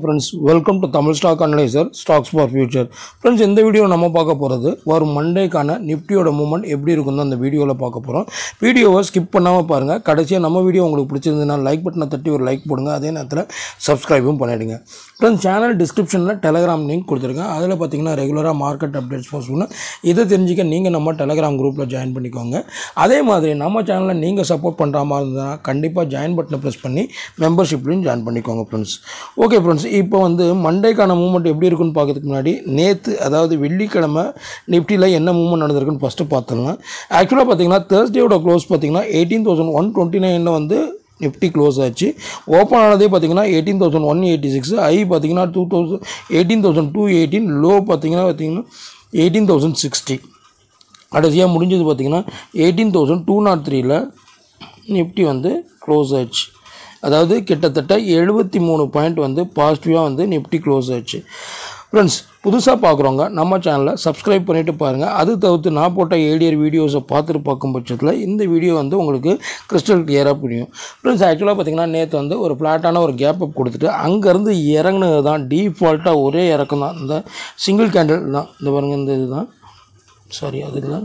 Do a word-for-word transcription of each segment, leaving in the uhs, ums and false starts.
Friends, welcome to Tamil Stock Analyser, Stocks for Future. Friends, in this video, we will see one Monday Nifty movement. Every video will video skip பண்ணாம பாருங்க. கடைசியா நம்ம video உங்களுக்கு பிடிச்சிருந்தா like பட்டனை தட்டி ஒரு லைக் போடுங்க. அதே நேரத்துல சப்ஸ்கிரைபும் பண்ணிடுங்க. Friends, channel descriptionல Telegram link கொடுத்திருக்கேன். அதுல பாத்தீங்கன்னா ரெகுலரா மார்க்கெட் அப்டேட்ஸ் போஸ்ட் பண்ண. இத தெரிஞ்சிக்க நீங்க நம்ம Telegram குரூப்ல ஜாயின் பண்ணிக்கோங்க. அதே மாதிரி நம்ம சேனலை நீங்க சப்போர்ட் பண்ற மாதிரி இருந்தா கண்டிப்பா ஜாயின் பட்டனை பிரஸ் பண்ணி மெம்பர்ஷிப்லயும் ஜாயின் பண்ணிக்கோங்க friends. Okay friends, இப்போ வந்து மண்டேக்கான மூவ்மெண்ட் எப்படி இருக்குன்னு பார்க்கிறதுக்கு முன்னாடி நேத்து அதாவது வெள்ளிக்கிழமை நிஃப்டில என்ன மூவ்மெண்ட் நடந்துருக்குன்னு ஃபர்ஸ்ட் பார்த்தலாம். ஆக்சுவலா பாத்தீங்கன்னா Thursdayயோட க்ளோஸ் பாத்தீங்கன்னா eighteen thousand one twenty-nine ல வந்து நிஃப்டி க்ளோஸ் ஆச்சு. ஓபன் ஆனதே பாத்தீங்கன்னா eighteen thousand one eighty-six, high பாத்தீங்கன்னா eighteen thousand two eighteen, low பாத்தீங்கன்னா பாத்தீங்கன்னா eighteen thousand sixty. கடைசியா முடிஞ்சது பாத்தீங்கன்னா eighteen thousand two oh three ல நிஃப்டி வந்து க்ளோஸ் ஆச்சு. அதாவது கிட்டத்தட்ட seventy-three பாயிண்ட் வந்து பாசிட்டிவா வந்து நிஃப்டி க்ளோஸ் ஆச்சு. फ्रेंड्स, புதுசா பார்க்குறவங்க நம்ம சேனலை சப்ஸ்கிரைப் பண்ணிட்டு பாருங்க. அது தவிர்த்து நான் போட்ட ஏடிஆர் வீடியோஸை பார்த்துட்டு பார்க்கும் பட்சத்தில் இந்த வீடியோ வந்து உங்களுக்கு கிறிஸ்டல் கிளியரா புரியும். फ्रेंड्स, ஆக்சுவலா பாத்தீங்கன்னா நேத்து வந்து ஒரு ஃபிளாட்டான ஒரு கேப் அப் கொடுத்துட்டு அங்க இருந்து இறங்குனது தான் டிஃபால்ட்டா ஒரே இறக்கம் தான். இந்த சிங்கிள் கேண்டில் தான். இந்த பாருங்க, இந்த இதுதான் சாரி அது இல்ல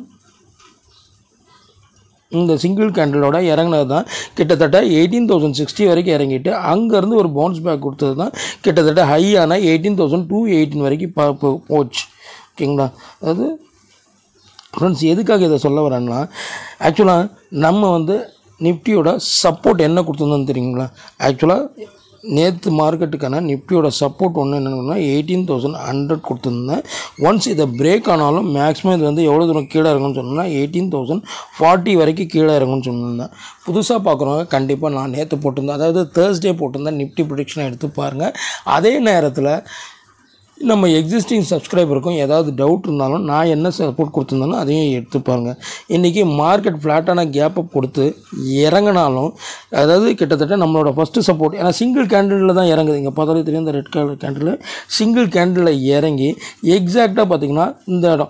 இந்த சிங்கிள் கேண்டிலோட இறங்குனது தான் கிட்டத்தட்ட eighteen thousand sixty வரைக்கும் இறங்கிட்டு அங்க இருந்து ஒரு பவுன்ஸ் பேக் கொடுத்தது தான் கிட்டத்தட்ட ஹையான eighteen thousand two eighteen வரைக்கும் போச்சு. ஓகேங்களா? அது फ्रेंड्स, எதுக்காக இத சொல்ல வரேன்னா ஆக்சுவலா நம்ம வந்து நிஃப்டியோட சப்போர்ட் என்ன கொடுத்ததுன்னு தெரியுங்களா? ஆக்சுவலா நேத்து மார்க்கெட்டுக்கான நிஃப்டியோட சப்போர்ட் ஒன்று என்னன்னா eighteen thousand one hundred கொடுத்திருந்தேன். ஒன்ஸ் இதை பிரேக் ஆனாலும் மேக்ஸிமம் இது வந்து எவ்வளோ தூரம் கீழே இறங்கும்னு சொன்னேன்னா eighteen thousand forty வரைக்கும் கீழே இறங்கும்னு சொன்னேன். புதுசாக பார்க்குறவங்க கண்டிப்பாக நான் நேற்று போட்டிருந்தேன், அதாவது தேர்ஸ்டே போட்டிருந்தேன் நிஃப்டி ப்ரெடிக்ஷனை எடுத்து பாருங்கள். அதே நேரத்தில் நம்ம எக்ஸிஸ்டிங் சப்ஸ்கிரைபருக்கும் ஏதாவது டவுட் இருந்தாலும் நான் என்ன சப்போர்ட் கொடுத்துருந்தாலும் அதையும் எடுத்து பாருங்க. இன்றைக்கி மார்க்கெட் ஃப்ளாட்டான கேப் அப் கொடுத்து இறங்கினாலும் அதாவது கிட்டத்தட்ட நம்மளோட ஃபஸ்ட்டு சப்போர்ட், ஏன்னா சிங்கிள் கேண்டிலில் தான் இறங்குது. இங்கே பார்த்தாலே தெரியும், இந்த ரெட் கலர் கேண்டில் சிங்கிள் கேண்டிலில் இறங்கி எக்ஸாக்டாக பார்த்திங்கன்னா இந்த இடம்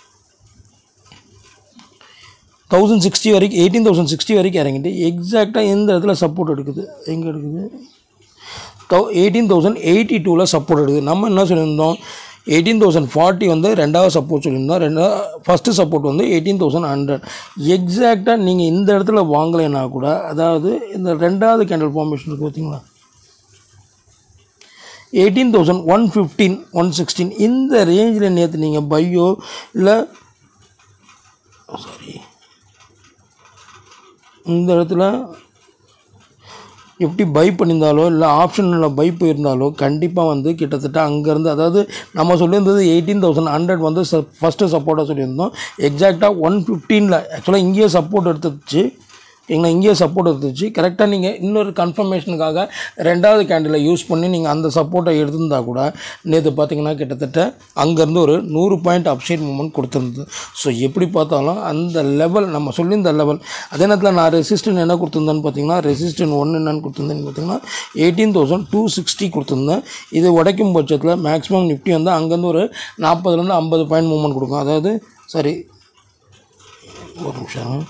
தௌசண்ட் சிக்ஸ்டி வரைக்கும் எயிட்டீன் தௌசண்ட் சிக்ஸ்டி வரைக்கும் இறங்கிட்டு எக்ஸாக்டாக எந்த இடத்துல சப்போர்ட் எடுக்குது, எங்கே எடுக்குது eighteen thousand eighty-two ல சப்போர்ட் எடுக்குது. நம்ம என்ன சொல்லியிருந்தோம், eighteen thousand forty வந்து ரெண்டாவது சப்போர்ட் சொல்லியிருந்தோம். ரெண்டாவது ஃபஸ்ட்டு சப்போர்ட் வந்து eighteen thousand one hundred. எக்ஸாக்டாக நீங்கள் இந்த இடத்துல வாங்கலைன்னா கூட, அதாவது இந்த ரெண்டாவது கேண்டில் ஃபார்மேஷன் இருக்குது பார்த்தீங்களா, eighteen thousand one fifteen one sixteen இந்த ரேஞ்சில் நேற்று நீங்கள் பையோ இல்லை சாரி இந்த இடத்துல எப்படி பை பண்ணியிருந்தாலோ இல்லை ஆப்ஷனில் பை போயிருந்தாலோ கண்டிப்பாக வந்து கிட்டத்தட்ட அங்கேருந்து, அதாவது நம்ம சொல்லியிருந்தது எயிட்டீன் தௌசண்ட் ஹண்ட்ரட் வந்து ஃபஸ்ட்டு சப்போர்ட்டாக சொல்லியிருந்தோம். எக்ஸாக்டாக ஒன் ஃபிஃப்டீனில் ஆக்சுவலாக இங்கேயே சப்போர்ட் எடுத்துச்சு. எங்களை இங்கேயே சப்போர்ட் எடுத்துச்சு. கரெக்டாக நீங்கள் இன்னொரு கன்ஃபர்மேஷனுக்காக ரெண்டாவது கேண்டிலை யூஸ் பண்ணி நீங்கள் அந்த சப்போர்ட்டை எடுத்திருந்தா கூட நேற்று பார்த்தீங்கன்னா கிட்டத்தட்ட அங்கேருந்து ஒரு நூறு பாயிண்ட் அப்சைட் மூவ்மெண்ட் கொடுத்துருந்தது. ஸோ எப்படி பார்த்தாலும் அந்த லெவல் நம்ம சொல்லியிருந்த லெவல். அதே நேரத்தில் நான் ரெசிஸ்டன்ட் என்ன கொடுத்துருந்தேன்னு பார்த்தீங்கன்னா ரெசிஸ்டன்ட் ஒன்று என்னென்னு கொடுத்துருந்தேன்னு பார்த்தீங்கன்னா எயிட்டீன் தௌசண்ட் டூ சிக்ஸ்டி கொடுத்துருந்தேன். இது உடைக்கும் பட்சத்தில் மேக்ஸிமம் நிஃப்டி வந்து அங்கேருந்து ஒரு நாற்பதுலேருந்து ஐம்பது பாயிண்ட் மூவ்மெண்ட் கொடுக்கும். அதாவது சரி ஒரு நிமிஷம்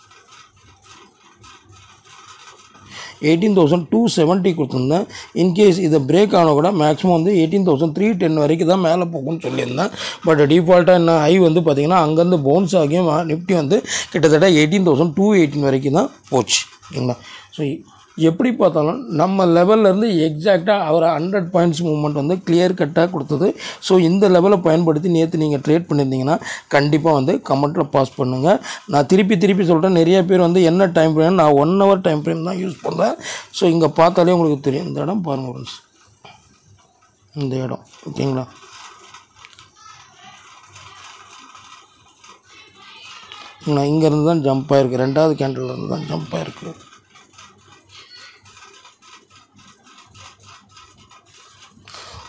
eighteen thousand two seventy கொடுத்துருந்தேன். இன்கேஸ் இதை பிரேக் ஆனால் கூட மேக்ஸிமம் வந்து eighteen thousand three ten வரைக்கும் தான் மேலே போகும்னு சொல்லியிருந்தேன். பட் டிஃபால்ட்டாக என்ன ஹை வந்து பார்த்திங்கன்னா அங்கேருந்து பவுன்ஸ் ஆகியும் நிஃப்டி வந்து கிட்டத்தட்ட eighteen thousand two eighteen வரைக்கும் தான் போச்சு. ஓகேங்களா? ஸோ எப்படி பார்த்தாலும் நம்ம லெவல்லேருந்து எக்ஸாக்டாக அவர் ஹண்ட்ரட் பாயிண்ட்ஸ் மூவ்மெண்ட் வந்து கிளியர் கட்டாக கொடுத்தது. ஸோ இந்த லெவலை பயன்படுத்தி நேற்று நீங்கள் ட்ரேட் பண்ணியிருந்தீங்கன்னா கண்டிப்பாக வந்து கமெண்ட்டில் பாஸ் பண்ணுங்கள். நான் திருப்பி திருப்பி சொல்கிறேன், நிறைய பேர் வந்து என்ன டைம் ஃப்ரேம், நான் ஒன் ஹவர் டைம் ஃப்ரேம் தான் யூஸ் பண்ணுறேன். ஸோ இங்கே பார்த்தாலே உங்களுக்கு தெரியும். இந்த இடம் பாருங்கள் ஃப்ரெண்ட்ஸ், இந்த இடம் ஓகேங்களா? நான் இங்கேருந்து தான் ஜம்ப் ஆகிருக்கு, ரெண்டாவது கேண்டில் இருந்து தான் ஜம்ப் ஆகிருக்கு.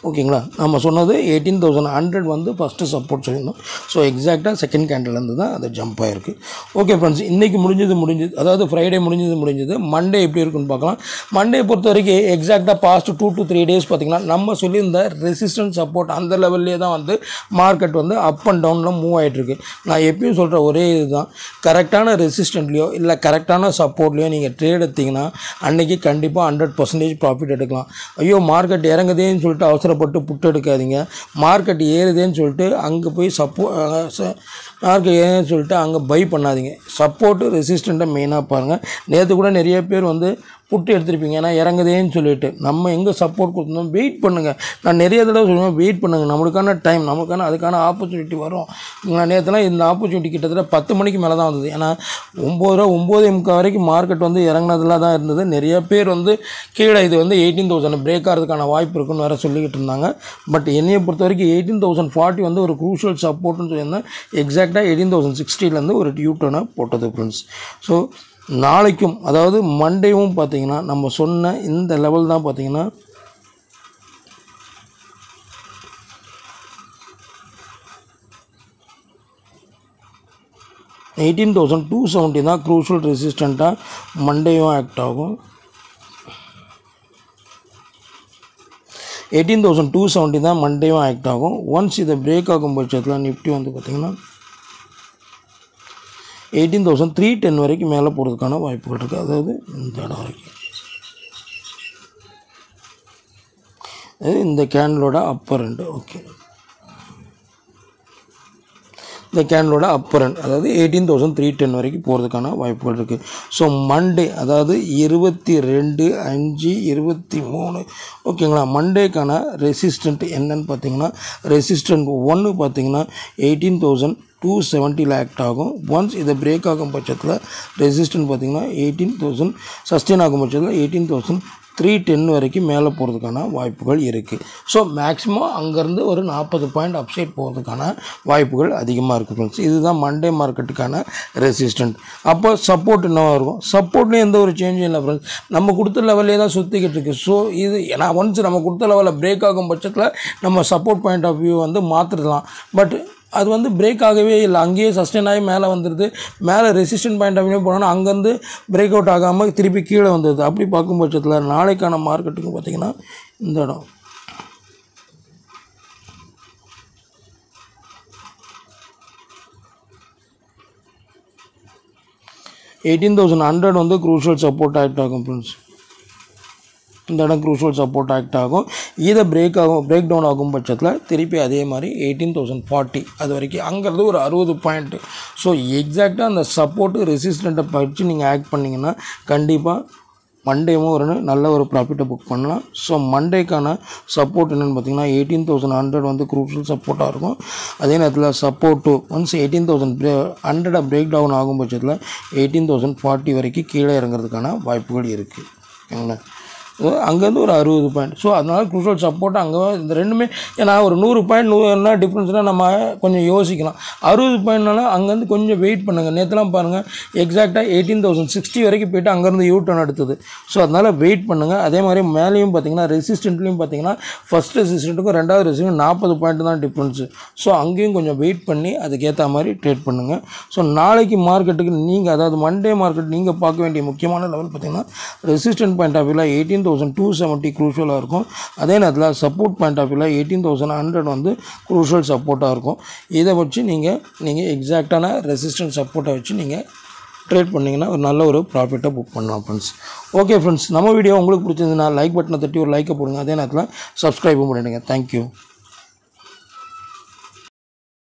ஓகேங்களா. நம்ம சொன்னது எயிட்டீன் தௌசண்ட் ஹண்ட்ரட் வந்து ஃபஸ்ட்டு சப்போர்ட் சொல்லியிருந்தோம். ஸோ எக்ஸாக்டாக செகண்ட் கேண்டில்லேருந்து தான் அது ஜம்ப் ஆகிருக்கு. ஓகே ஃப்ரெண்ட்ஸ், இன்றைக்கி முடிஞ்சது முடிஞ்சது அதாவது ஃப்ரைடே முடிஞ்சது முடிஞ்சது மண்டே எப்படி இருக்குன்னு பார்க்கலாம். மண்டே பொறுத்த வரைக்கும் எக்ஸாக்டாக past two to three days பார்த்திங்கன்னா நம்ம சொல்லியிருந்த ரெசிஸ்டன்ஸ் சப்போர்ட் அந்த லெவல்லே தான் வந்து மார்க்கெட் வந்து அப் அண்ட் டவுனில் மூவ் ஆகிட்டுருக்கு. நான் எப்பயும் சொல்கிற ஒரே இதுதான், கரெக்டான ரெசிஸ்டன்ட்லையோ இல்லை கரெக்டான சப்போர்ட்லையோ நீங்கள் ட்ரேட் எடுத்திங்கன்னா அன்றைக்கி கண்டிப்பாக ஹண்ட்ரட் பர்சன்டேஜ் ப்ராஃபிட் எடுக்கலாம். ஐயோ மார்க்கெட் இறங்குதேன்னு சொல்லிட்டு அவசரப்பட்டு புட்டு எடுக்காதீங்க. மார்க்கெட் ஏறுதேன்னு சொல்லிட்டு அங்கே போய் சப்போ மார்க்கெட் ஏறுன்னு சொல்லிட்டு அங்கே பை பண்ணாதீங்க. சப்போர்ட்டு ரெசிஸ்டண்ட்டை மெயினாக பாருங்கள். நேற்று கூட நிறைய பேர் வந்து புட்டு எடுத்துருப்பீங்க, ஏன்னா இறங்குதேன்னு சொல்லிட்டு. நம்ம எங்கே சப்போர்ட் கொடுத்தோம், வெயிட் பண்ணுங்கள். நான் நிறைய தடவை சொல்லுவேன், வெயிட் பண்ணுங்கள், நம்மளுக்கான டைம் நமக்கான அதுக்கான ஆப்பர்ச்சுனிட்டி வரும். நான் நேற்றுலாம் இந்த ஆப்பர்ச்சுனிட்டி கிட்டத்தட்ட பத்து மணிக்கு மேலே தான் வந்தது. ஏன்னா ஒம்பது ரூபா ஒம்பது முக்கால் வரைக்கும் மார்க்கெட் வந்து இறங்கினதுல தான் இருந்தது. நிறைய பேர் வந்து கீழே இது வந்து எயிட்டீன் தௌசண்ட் பிரேக் ஆகிறதுக்கான வாய்ப்பு இருக்குன்னு வேறு சொல்லிக்கிட்டு இருந்தாங்க. பட் என்னையை பொறுத்த வரைக்கும் எயிட்டீன் தௌசண்ட் ஃபார்ட்டி வந்து ஒரு க்ரூஷியல் சப்போர்ட்னு சொல்லியிருந்தேன். எக்ஸாக்டாக எயிட்டீன் தௌசண்ட் சிக்ஸ்டிலேருந்து ஒரு டியூட்டனை போட்டது ஃப்ரெண்ட்ஸ். ஸோ நாளைக்கும் அதாவது மண்டேவும் பார்த்திங்கன்னா நம்ம சொன்ன இந்த லெவல் தான் பார்த்திங்கன்னா எயிட்டீன் தௌசண்ட் டூ செவன்ட்டி தான் க்ரூஷியல் ரெசிஸ்டண்ட்டாக மண்டேயும் ஆக்ட் ஆகும். எயிட்டீன் தௌசண்ட் டூ செவன்ட்டி தான் மண்டேயும் ஆக்ட் ஆகும். ஒன்ஸ் இதை பிரேக் ஆகும் பட்சத்தில் நிஃப்டி வந்து பார்த்திங்கன்னா எயிட்டீன் தௌசண்ட் த்ரீ டென் வரைக்கும் மேலே போகிறதுக்கான வாய்ப்புகள் இருக்குது. அதாவது இந்த இடம் வரைக்கும் அது இந்த கேண்டலோட அப்பர் எண்டு. ஓகே, இந்த கேண்டலோட அப்பர் எண்ட் அதாவது எயிட்டீன் தௌசண்ட் த்ரீ டென் வரைக்கும் போகிறதுக்கான வாய்ப்புகள் இருக்குது. ஸோ மண்டே அதாவது இருபத்தி ரெண்டு அஞ்சு இருபத்தி மூணு ஓகேங்களா. மண்டேக்கான ரெசிஸ்டண்ட் என்னன்னு பார்த்தீங்கன்னா ரெசிஸ்டண்ட் ஒன்று பார்த்தீங்கன்னா எயிட்டீன் தௌசண்ட் டூ செவன்ட்டியில் ஆக்ட் ஆகும். ஒன்ஸ் இதை பிரேக் ஆகும் பட்சத்தில் ரெசிஸ்டன்ட் பார்த்திங்கன்னா எயிட்டீன் தௌசண்ட் சஸ்டெயின் ஆகும் பட்சத்தில் எயிட்டீன் தௌசண்ட் த்ரீ டென் வரைக்கும் மேலே போகிறதுக்கான வாய்ப்புகள் இருக்குது. ஸோ மேக்ஸிமம் அங்கேருந்து ஒரு நாற்பது பாயிண்ட் அப்சைட் போகிறதுக்கான வாய்ப்புகள் அதிகமாக இருக்குது ஃப்ரெண்ட்ஸ். இதுதான் மண்டே மார்க்கெட்டுக்கான ரெசிஸ்டன்ட். அப்போ சப்போர்ட் என்னவாக இருக்கும், சப்போர்ட்லேயும் எந்த ஒரு சேஞ்சும் இல்லை ஃப்ரெண்ட்ஸ். நம்ம கொடுத்த லெவல்லே தான் சுற்றிக்கிட்டு இருக்குது. ஸோ இது ஏன்னா ஒன்ஸ் நம்ம கொடுத்த லெவலில் பிரேக் ஆகும் பட்சத்தில் நம்ம சப்போர்ட் பாயிண்ட் ஆஃப் வியூ வந்து மாற்றிடலாம். பட் அது வந்து பிரேக் ஆகவே இல்லை, அங்கேயே சஸ்டெயின் ஆகி மேலே வந்துடுது. மேலே ரெசிஸ்டன்ட் பாயிண்ட் ஆஃப் வியூ போனோன்னா அங்கேருந்து பிரேக் அவுட் ஆகாமல் திருப்பி கீழே வந்துடுது. அப்படி பார்க்கும் பட்சத்தில் நாளைக்கான மார்க்கெட்டுக்கு பார்த்திங்கன்னா இந்த இடம் எயிட்டீன் தௌசண்ட் ஹண்ட்ரட் வந்து க்ரூஷியல் சப்போர்ட் ஆக்ட் ஆகும் ஃப்ரெண்ட்ஸ். இந்த இடம் க்ரூஷியல் சப்போர்ட் ஆக்ட் ஆகும். இதை பிரேக் ஆகும் பிரேக் டவுன் ஆகும் பட்சத்தில் திருப்பி அதே மாதிரி எயிட்டீன் தௌசண்ட் ஃபார்ட்டி அது வரைக்கும் அங்கிறது ஒரு அறுபது பாயிண்ட்டு. ஸோ எக்ஸாக்டாக அந்த சப்போர்ட்டு ரெசிஸ்டண்ட்டை பற்றி நீங்கள் ஆக்ட் பண்ணிங்கன்னா கண்டிப்பாக மண்டேவும் ஒரு நல்ல ஒரு ப்ராஃபிட்டை புக் பண்ணலாம். ஸோ மண்டேக்கான சப்போர்ட் என்னென்னு பார்த்தீங்கன்னா எயிட்டீன் தௌசண்ட் ஹண்ட்ரட் வந்து க்ரூஷியல் சப்போர்ட்டாக இருக்கும். அதே நேரத்தில் support two once eighteen thousand பிரே ஹண்ட்ரடாக பிரேக் டவுன் ஆகும் பட்சத்தில் எயிட்டீன் தௌசண்ட் ஃபார்ட்டி வரைக்கும் கீழே இறங்குறதுக்கான வாய்ப்புகள் இருக்குது. ஓகேங்களா. அங்கேருந்து ஒரு அறுபது பாயிண்ட். ஸோ அதனால் க்ரூஷியல் சப்போர்ட் அங்கே இந்த ரெண்டுமே ஏன்னா ஒரு நூறு பாயிண்ட் நூறுனா டிஃப்ரென்ஸ்னால் நம்ம கொஞ்சம் யோசிக்கலாம். அறுபது பாயிண்ட்னால அங்கேருந்து கொஞ்சம் வெயிட் பண்ணுங்கள். நேற்றுலாம் பாருங்கள் எக்ஸாக்டாக எயிட்டீன் தௌசண்ட் சிக்ஸ்டி வரைக்கும் போய்ட்டு அங்கேருந்து யூ டர்ன் எடுத்தது. ஸோ அதனால் வெயிட் பண்ணுங்கள். அதே மாதிரி மேலேயும் பார்த்தீங்கன்னா ரெசிஸ்டன்ட்லேயும் பார்த்தீங்கன்னா ஃபஸ்ட் ரெசிஸ்டண்ட்டுக்கும் ரெண்டாவது ரெசிஸ்டன்ட் நாற்பது பாயிண்ட் தான் டிஃப்ரென்ஸு. ஸோ அங்கேயும் கொஞ்சம் வெயிட் பண்ணி அதுக்கேற்ற மாதிரி ட்ரேட் பண்ணுங்கள். ஸோ நாளைக்கு மார்க்கெட்டுக்கு நீங்கள் அதாவது மண்டே மார்க்கெட் நீங்கள் பார்க்க வேண்டிய முக்கியமான லெவல் பார்த்தீங்கன்னா ரெசிஸ்டன்ட் பாயிண்ட் ஆஃப் வியூவில் எயிட்டீன் தௌசண்ட் டூ செவன்ட்டி க்ரூஷியலாக இருக்கும். அதே நேரத்தில் சப்போர்ட் பாயிண்ட் ஆஃப் வியூவில் எயிட்டீன் தௌசண்ட் ஹண்ட்ரட் வந்து க்ரூஷியல் சப்போர்ட்டாக இருக்கும். இதை வச்சு நீங்கள் நீங்கள் எக்ஸாக்டான ரெசிஸ்டன்ட் சப்போர்ட்டை வச்சு நீங்கள் ட்ரேட் பண்ணிங்கன்னா ஒரு நல்ல ஒரு ப்ராஃபிட்டை புக் பண்ணலாம் ஃப்ரெண்ட்ஸ். ஓகே ஃப்ரெண்ட்ஸ், நம்ம வீடியோ உங்களுக்கு பிடிச்சிருந்ததுன்னா லைக் பட்டனை தட்டி ஒரு லைக்கை போடுங்க. அதே நேரத்தில் சப்ஸ்கிரைபும் பண்ணிடுங்க. தேங்க்யூ.